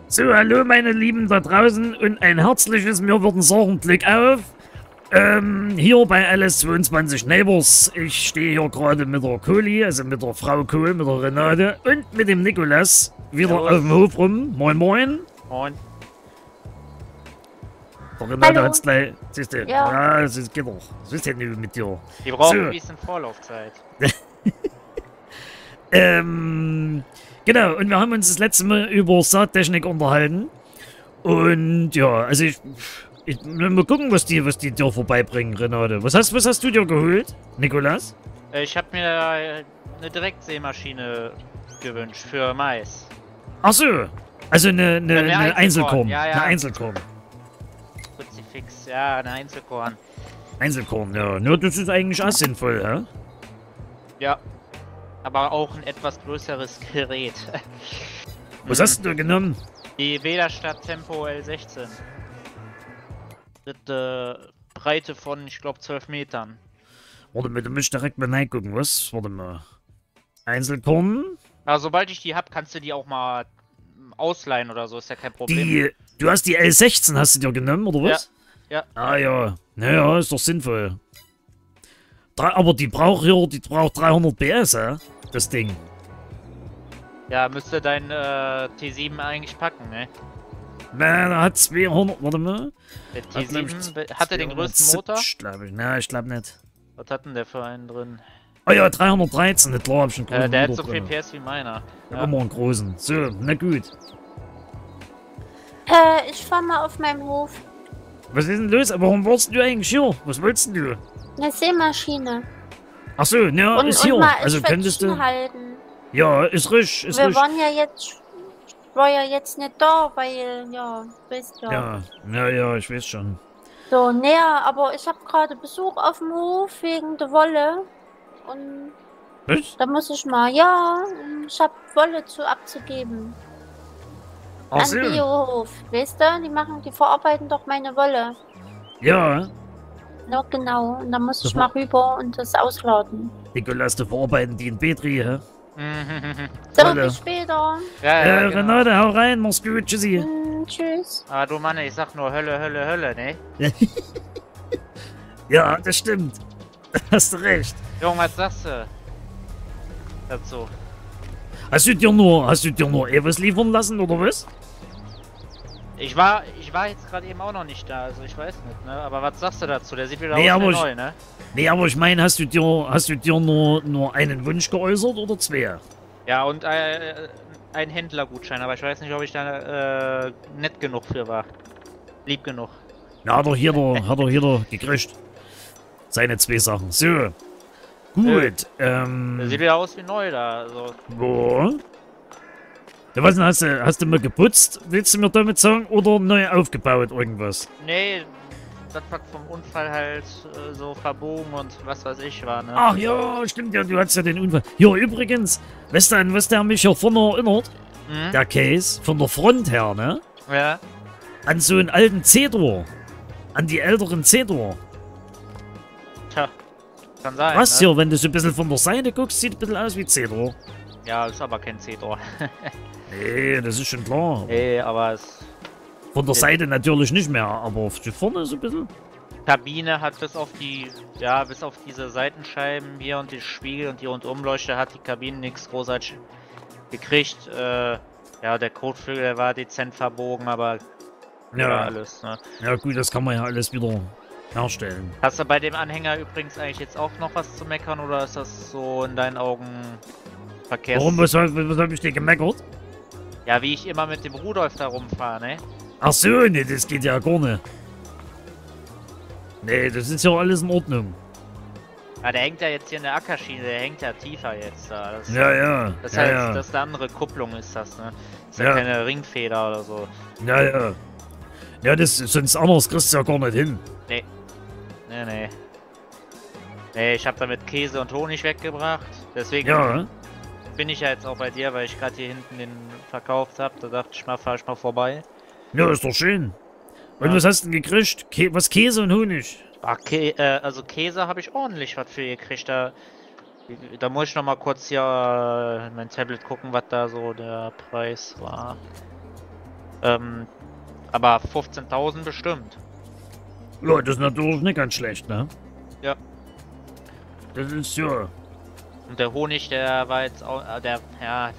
So, hallo meine Lieben da draußen und ein herzliches, wir würden sagen, Glück auf. Hier bei LS22 Neighbors. Ich stehe hier gerade mit der Kohli, also mit der Frau Kohl, mit der Renate und mit dem Nikolas wieder Servus. auf dem Hof rum. Moin moin. Moin. Der Renate Hallo. hat's gleich, siehst du, Ja. das geht doch. Was ist denn nun mit dir? Die brauchen So. ein bisschen Vorlaufzeit. Genau, und wir haben uns das letzte Mal über Saattechnik unterhalten. Und ja, also ich mal gucken, was die dir vorbeibringen, Renate. Was hast du dir geholt, Nikolas? Ich habe mir eine Direktsämaschine gewünscht für Mais. Ach so, also eine Eine Einzelkorn. ja, ja. Eine Einzelkorn. Kruzifix, ja, eine Einzelkorn. Einzelkorn, ja. Nur das ist eigentlich auch sinnvoll, hä? Ja. Aber auch ein etwas größeres Gerät. Was hast du genommen? Die Wählerstadt Tempo L16. Mit Breite von, ich glaube, 12 Metern. Warte mal, du musst direkt mal reingucken, was? Warte mal. Einzelkorn? Aber sobald ich die hab, kannst du die auch mal ausleihen oder so, ist ja kein Problem. Du hast die L16, hast du dir genommen, oder was? Ja. Ah ja, naja, ist doch sinnvoll. Aber die braucht 300 PS, hä? Das Ding. Ja, müsste dein T7 eigentlich packen, ne? Na, da hat 200, warte mal. Der Hat, glaub ich, T7 hatte den größten Motor. 270, glaub ich. Na, ich glaube nicht. Was hat denn der für einen drin? Oh ja, 313, nicht klar, hab ich einen großen Der hat Motor so viel drin. PS wie meiner. Ja. Immer einen großen. So, na gut. Ich fahr mal auf meinem Hof. Was ist denn los? Aber warum warst du eigentlich hier? Was wolltest denn du? Eine Sämaschine. Ach so, ja, ist hier. mal Also könntest du... halten. Ja, ist richtig, ist Wir richtig. waren ja jetzt... Ich war ja jetzt nicht da, weil... Ja, weißt ja. Ja, ich weiß schon. So, näher, aber ich habe gerade Besuch auf dem Hof wegen der Wolle. Und Was? da muss ich mal... Ja, ich habe Wolle abzugeben. Ach An so. Biohof. Weißt du, die verarbeiten doch meine Wolle. Ja, Ja, genau. Und da muss ich Super. mal rüber und das ausladen. Nikolas, du verarbeiten die in Petri, hä? So, Wolle. bis später. Ja, genau. Renate, hau rein, mach's gut, tschüssi. Tschüss. Ah, du Mann, ich sag nur Hölle, Hölle, Hölle, ne? Ja, das stimmt. Hast du recht. Junge, was sagst du dazu? Hast du dir nur etwas liefern lassen, oder was? Ich war jetzt gerade eben auch noch nicht da, also ich weiß nicht, ne? Aber was sagst du dazu? Der sieht wieder Nee, aus aber wie ich- neu, ne? Nee, aber ich meine, hast du dir nur einen Wunsch geäußert oder zwei? Ja, und ein Händlergutschein, aber ich weiß nicht, ob ich da nett genug für war. Lieb genug. Na, hat er jeder gekriegt. Seine zwei Sachen. So. Gut, Der sieht wieder aus wie neu da, also. ja. Ja, was denn, hast du mal geputzt, willst du mir damit sagen, oder neu aufgebaut irgendwas? Nee, das was vom Unfall halt so verbogen und was weiß ich war, ne? Ach ja, stimmt ja, du hattest ja den Unfall. Ja, übrigens, weißt du, an was der mich ja vorne erinnert? Hm? Der Case, von der Front her, ne? Ja. An so einen alten C-Door. An die älteren C-Door. Tja, kann sein. Was ne? hier, wenn du so ein bisschen von der Seite guckst, sieht ein bisschen aus wie C-Door. Ja, ist aber kein C-Door. Nee, das ist schon klar. Nee, aber es. Von der Seite natürlich nicht mehr, aber auf die vorne so ein bisschen. Kabine hat bis auf diese Seitenscheiben hier und die Spiegel und die Rundumleuchte hat die Kabine nichts großartig gekriegt. Ja, der Kotflügel, der war dezent verbogen, aber Ja, alles, ne? ja gut, das kann man ja alles wieder herstellen. Hast du bei dem Anhänger übrigens eigentlich jetzt auch noch was zu meckern oder ist das so in deinen Augen Verkehrs... Warum, was hab ich dir gemeckert? Ja, wie ich immer mit dem Rudolf da rumfahre, ne? Ach so, nee, das geht ja gar nicht. Nee, das ist ja alles in Ordnung. Ja, der hängt ja jetzt hier in der Ackerschiene, der hängt ja tiefer jetzt da. Das, Ja, Das ja, heißt, ja, das ist eine andere Kupplung ist das, ne? Das ist ja Ja. keine Ringfeder oder so. ja. Ja, das sonst anders kriegst du ja gar nicht hin. Nee, ich habe damit Käse und Honig weggebracht. Deswegen Ja, bin ich ja jetzt auch bei dir, weil ich gerade hier hinten den verkauft habe. Da dachte ich mal, fahr ich mal vorbei. ja, ist doch schön. Und Ja. was hast du denn gekriegt? Was Käse und Honig? Also Käse habe ich ordentlich was für gekriegt. Da muss ich noch mal kurz hier in mein Tablet gucken, was da so der Preis war. Aber 15.000 bestimmt. Ja, das ist natürlich nicht ganz schlecht, ne? Ja. Das ist ja... Und der Honig, der war jetzt auch, ja...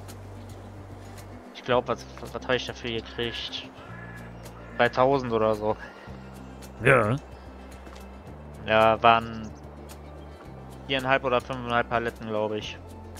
Ich glaube, was habe ich dafür gekriegt? 3.000 oder so. Ja. Ja, waren 4,5 oder 5,5 Paletten, glaube ich.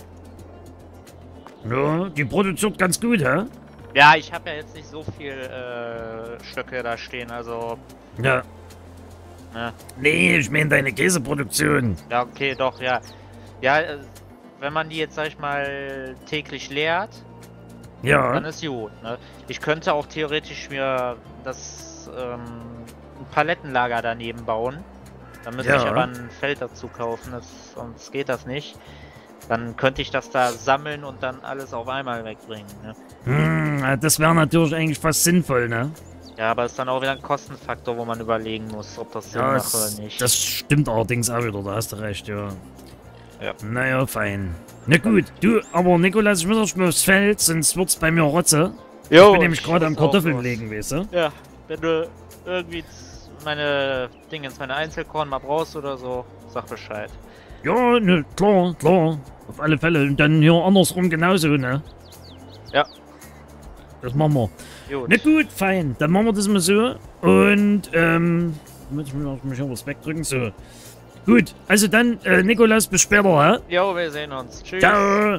Ja, die produziert ganz gut, hä? Ja, ich habe ja jetzt nicht so viel Stöcke da stehen, also... Ja. Ne. Nee, ich meine deine Käseproduktion. Ja, okay, doch, ja. Ja, wenn man die jetzt, sag ich mal, täglich leert, Ja. dann ist gut, ne? Ich könnte auch theoretisch mir das ein Palettenlager daneben bauen. Dann müsste Ja. ich aber ein Feld dazu kaufen, sonst geht das nicht. Dann könnte ich das da sammeln und dann alles auf einmal wegbringen, ne? Das wäre natürlich eigentlich fast sinnvoll, ne? Ja, aber ist dann auch wieder ein Kostenfaktor, wo man überlegen muss, ob das Sinn Ja, macht oder nicht. das stimmt allerdings auch wieder, da hast du recht, ja. Ja. Naja, fein. Na gut, du, aber Nikolas, ich muss erst mal aufs Feld, sonst wird's bei mir Rotze. Ich bin nämlich gerade am Kartoffeln legen, weißt du? Ja, wenn du irgendwie meine Einzelkorn mal brauchst oder so, sag Bescheid. Ja, ne, klar, klar. Auf alle Fälle. Und dann hier andersrum genauso, ne? Ja. Das machen wir. Gut. Na gut, fein. Dann machen wir das mal so. Und, muss ich mir hier was wegdrücken. So. Gut, also dann, Nikolas, bis später, hä? Jo, wir sehen uns. Tschüss. Ciao.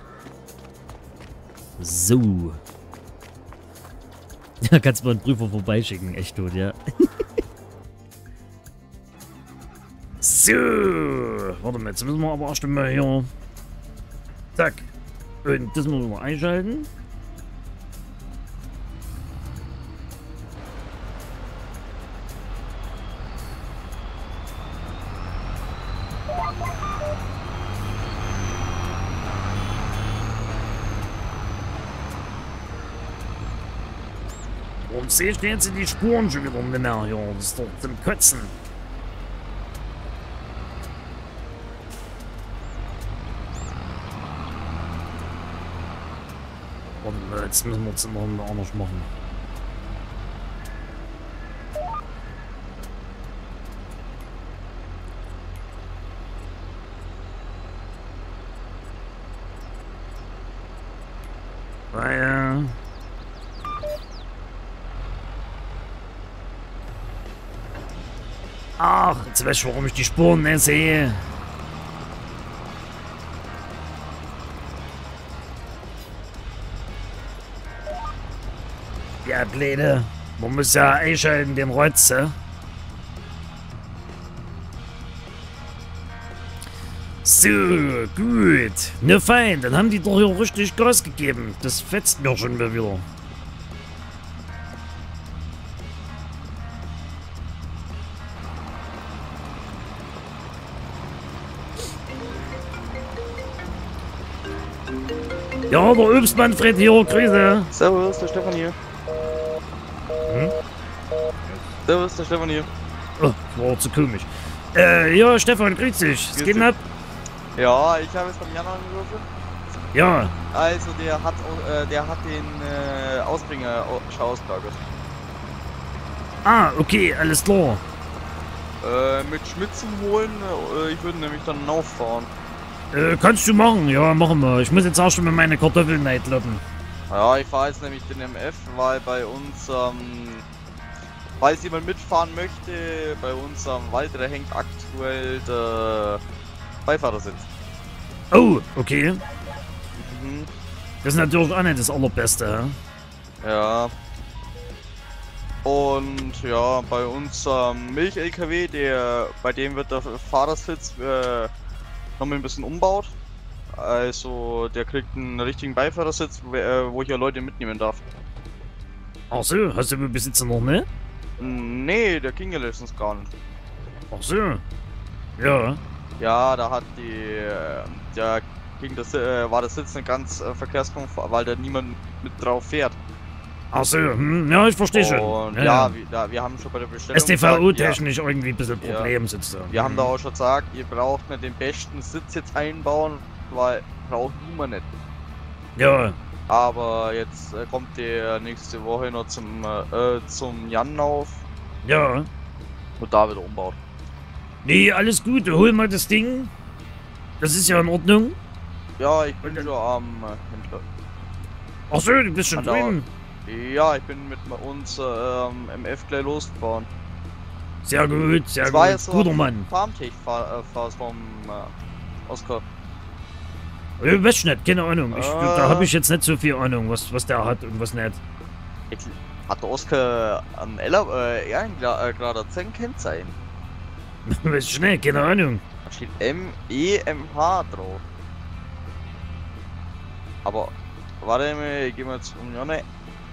So. Da kannst du mal einen Prüfer vorbeischicken, echt gut, ja. So. Warte mal, jetzt müssen wir aber erst mal hier... Zack. Und das müssen wir einschalten. Warum sehe ich denn jetzt die Spuren schon wieder nicht mehr hier? Das ist doch zum Kotzen. Warte mal, jetzt müssen wir es immer anders machen. Weil... Ach, jetzt weiß ich, warum ich die Spuren nicht sehe. Ja, Pläne. Man muss ja einschalten, den Rotz, So, gut. Ne, fein. Dann haben die doch hier richtig Gas gegeben. Das fetzt mir schon mal wieder. Ja, der Obstmanfred hier, Grüße. Servus, der Stefan hier. Servus, der Stefan hier. Oh, war zu komisch. Ja, Stefan, grüß dich. Was geht denn ab? Ja, ich habe jetzt beim Jan angerufen. Ja. Also, der hat den Ausbringer schon ausgelagert. Ah, okay, alles klar. Mit Schmitzen holen, ich würde nämlich dann auffahren. Kannst du machen, ja, machen wir. Ich muss jetzt auch schon mal meine Kartoffeln neidloppen. Ja, ich fahre jetzt nämlich den MF, weil bei uns, falls jemand mitfahren möchte, bei uns am Walter hängt aktuell der Beifahrersitz. Oh, okay. Mhm. Das ist natürlich auch nicht das Allerbeste, hä? Ja. Und ja, bei uns Milch-LKW, bei dem wird der Fahrersitz nochmal ein bisschen umbaut. Also der kriegt einen richtigen Beifahrersitz, wo ich ja Leute mitnehmen darf. Ach so, hast du den Besitzer noch, ne? Nee, der ging ja letztens gar nicht. Ach so. Ja. Ja, da hat war der Sitz nicht ganz verkehrskonform, weil da niemand mit drauf fährt. Ach so, ja, ich verstehe schon. Und Ja, wir haben schon bei der Bestellung STVO-technisch irgendwie ein bisschen Problem sitzt da. Wir haben da auch schon gesagt, ihr braucht nicht den besten Sitz jetzt einbauen, weil braucht niemand nicht. Ja. Aber jetzt kommt der nächste Woche noch zum Jannauf Ja. und da wieder umbaut. Nee, alles gut. Hol mal das Ding. Das ist ja in Ordnung. Ja, ich bin schon am Händler. Ach so, du bist schon Hat er- drüben. Ja, ich bin mit uns MF gleich losgefahren. Sehr gut, sehr Das war gut. jetzt so Guter Mann. Farmtech-Phase vom Oscar. Ich weiß nicht, keine Ahnung. Da Ah. habe ich jetzt nicht so viel Ahnung, was der hat und was nicht. Hat der Oscar ein Ehrengrader 10 Kennzeichen? Weiß ich nicht, keine Ahnung. Da steht MEMH drauf. Aber, warte mal, ich geh mal jetzt um Jonne.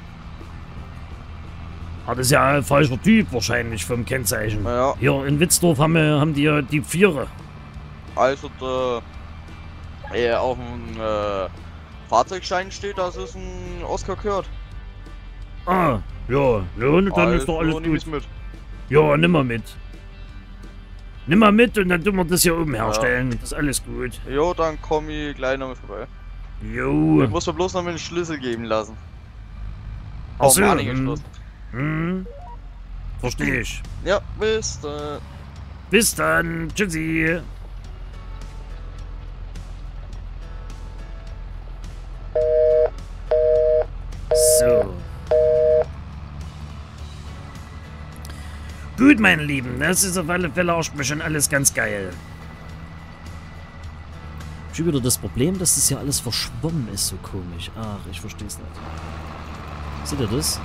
Ah, das ist ja ein falscher Typ wahrscheinlich vom Kennzeichen. Ja, Hier in Witzdorf haben die ja die Vierer. also auf dem Fahrzeugschein steht, dass es ein Oscar gehört. Ah, ja, und dann ist doch alles nehm ich's gut. mit. Ja, nimm mal mit. Nimm mal mit und dann tun wir das hier oben herstellen. Das ist alles gut. Jo, dann komm ich gleich noch mit vorbei. Jo. Ich muss mir bloß noch mal den Schlüssel geben lassen. Ach so, angeschlossen. Verstehe ich. Ja, bis dann. Bis dann. Tschüssi. So. Gut, meine Lieben. Das ist auf alle Fälle erstmal schon alles ganz geil. Schon wieder das Problem, dass das hier alles verschwommen ist, so komisch. Ach, ich verstehe es nicht. Seht ihr das?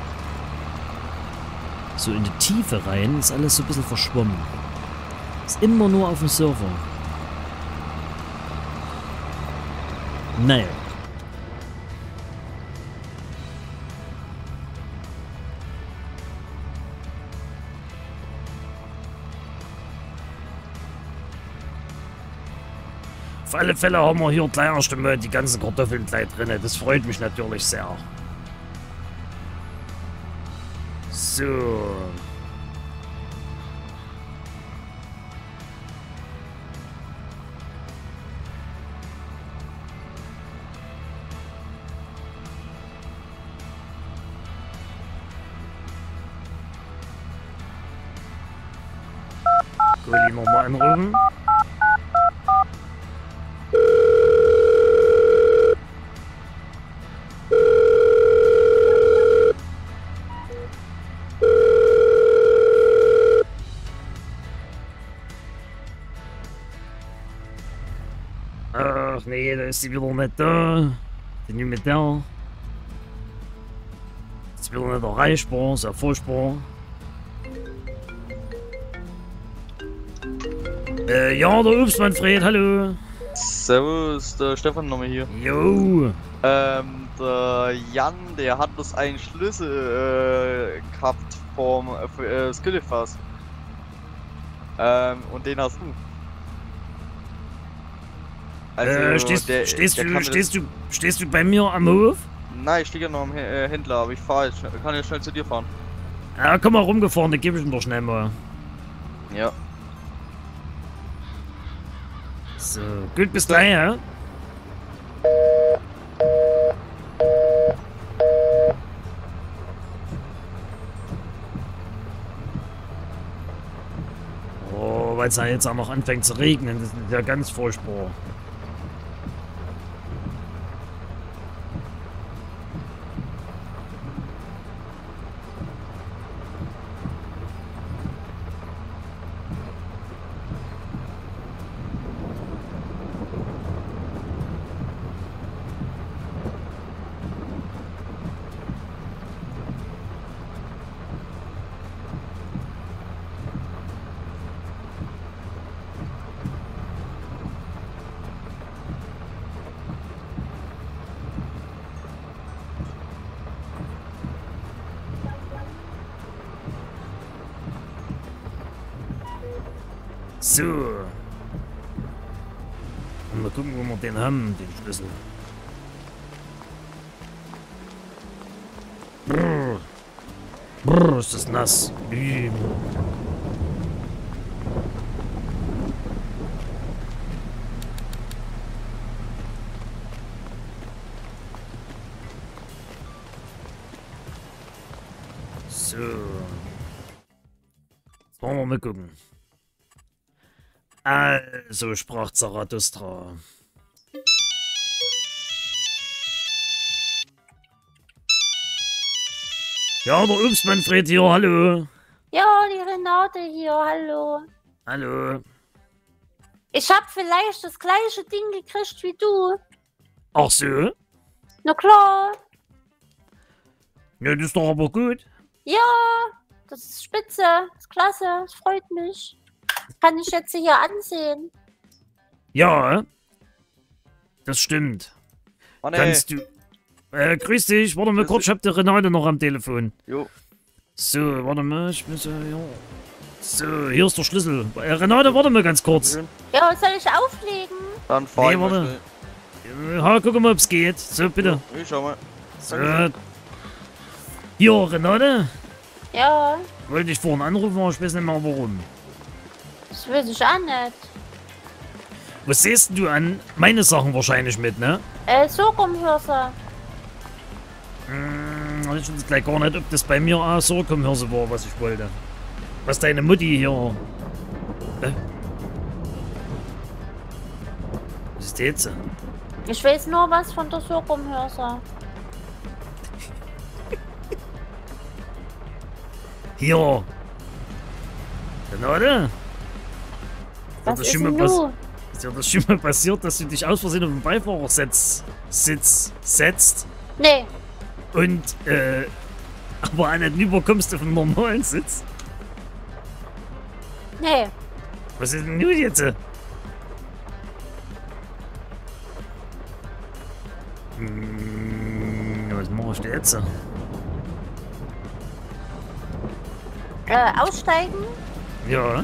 So in die Tiefe rein ist alles so ein bisschen verschwommen. Ist immer nur auf dem Server. Naja. Auf alle Fälle haben wir hier gleich erst einmal die ganzen Kartoffeln gleich drin. Das freut mich natürlich sehr. So. Gulli nochmal anrufen. Ach nee, da ist sie wieder nicht da. Die nicht mit der. Ist wieder nicht erreichbar, ist ja furchtbar. Ja, der Obstmanfred, hallo. Servus, der Stefan nochmal hier. Jo. Der Jan, der hat bloß einen Schlüssel gehabt vom Skillefass. Und den hast du. Also, stehst du bei mir am Hof? Nein, ich stehe ja noch am Händler, aber ich fahre jetzt, kann jetzt schnell zu dir fahren. Ja, komm mal rumgefahren, dann gebe ich ihn doch schnell mal. Ja. So, gut, bis gleich, ja? Oh, weil es ja jetzt auch noch anfängt zu regnen, das ist ja ganz furchtbar. So. Und mal gucken, wo wir den haben, den Schlüssel. Brrr. Brrr, ist das nass. So. Jetzt wollen wir mal gucken. Also sprach Zarathustra. Ja, der Obstmanfred hier, hallo. Ja, die Renate hier, hallo. Hallo. Ich hab vielleicht das gleiche Ding gekriegt wie du. Ach so? Na klar. Ja, das ist doch aber gut. Ja, das ist spitze. Das ist klasse. Das freut mich. Kann ich jetzt hier ansehen. Ja, das stimmt. Mann, Kannst du... grüß dich, warte mal Grüß kurz, ich hab die Renate noch am Telefon. Jo. So, warte mal, ich muss ja... So, hier ist der Schlüssel. Renate, warte mal ganz kurz. Ja, soll ich auflegen? Dann fahr Nee, ich mal warte. Ja, guck mal, ob's geht. So, bitte. schnell. Ich schau mal. So. Hier, Renate. Ja, Wollte ich vorhin anrufen, aber ich weiß nicht mehr warum. das weiß ich auch nicht. Was siehst denn du an? Meine Sachen wahrscheinlich mit, ne? So rumhörse. Ich weiß gleich gar nicht, ob das bei mir auch so Sorghumhirse war, was ich wollte. Was deine Mutti hier... Was ist das jetzt? Ich weiß nur was von der Sorghumhörse. Hier. Renate? Was ist schon denn mal du? Ist dir das schon mal passiert, dass du dich aus Versehen auf den Beifahrersitz setzt Nee, und, aber auch nicht rüberkommst auf einen normalen Sitz? nee. Was ist denn nun jetzt? Was mache ich denn jetzt? Aussteigen? Ja.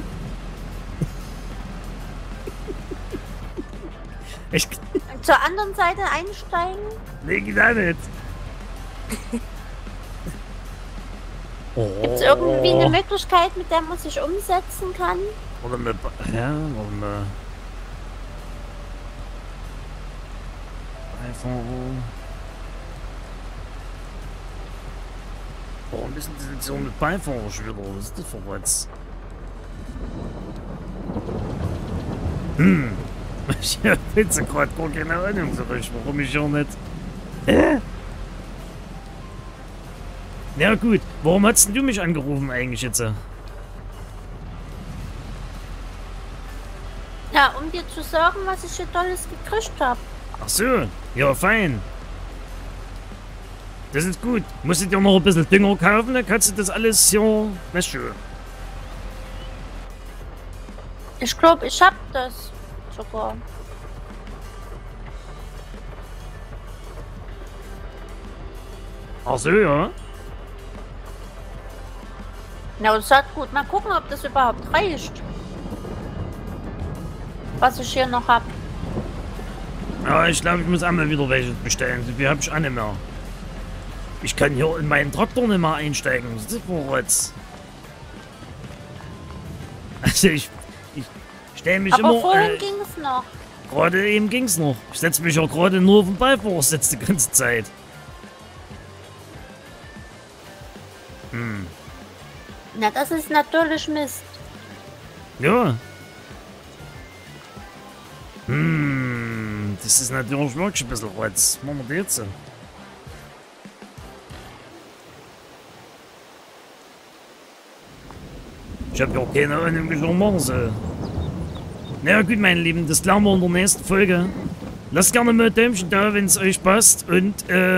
Ich... Zur anderen Seite einsteigen? Nee, geht auch nicht. Gibt es irgendwie eine Möglichkeit, mit der man sich umsetzen kann? Warte mal, ja, warte mal. Einfach... Warum müssen die jetzt so mit Beifahrer schon wieder? Was ist das für was? Ich hab jetzt gerade gar keine Ahnung so recht, warum ich hier nicht... Ja gut, warum hast denn du mich angerufen eigentlich jetzt? Ja, um dir zu sagen, was ich hier Tolles gekriegt habe. Ach so, ja fein. Das ist gut. Musst du dir noch ein bisschen Dünger kaufen, dann kannst du das alles hier... Weißt du. Ich glaube, ich hab das sogar. Ach so, ja. Na, das hat gut. Mal gucken, ob das überhaupt reicht. Was ich hier noch hab. Ja, ich glaube, ich muss einmal wieder welche bestellen. Die habe ich auch nicht mehr. Ich kann hier in meinen Traktor nicht mehr einsteigen. Was ist das für Rotz? Also ich stelle mich Aber immer... vorhin ging es noch. Gerade eben ging's noch. Ich setze mich ja gerade nur auf den Beifahrersitz die ganze Zeit. Na, das ist natürlich Mist. Ja. Das ist natürlich wirklich ein bisschen Rotz. Was machen wir das jetzt? Ich habe ja auch keine Ahnung, wie ich noch machen soll. Na ja, gut, meine Lieben, das klären wir in der nächsten Folge. Lasst gerne mal ein Däumchen da, wenn es euch passt. Und,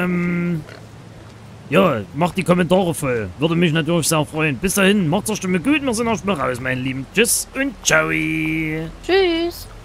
ja, macht die Kommentare voll. Würde mich natürlich sehr freuen. Bis dahin, macht's euch schon mal gut. Wir sind auch schon mal raus, meine Lieben. Tschüss und ciao. Tschüss.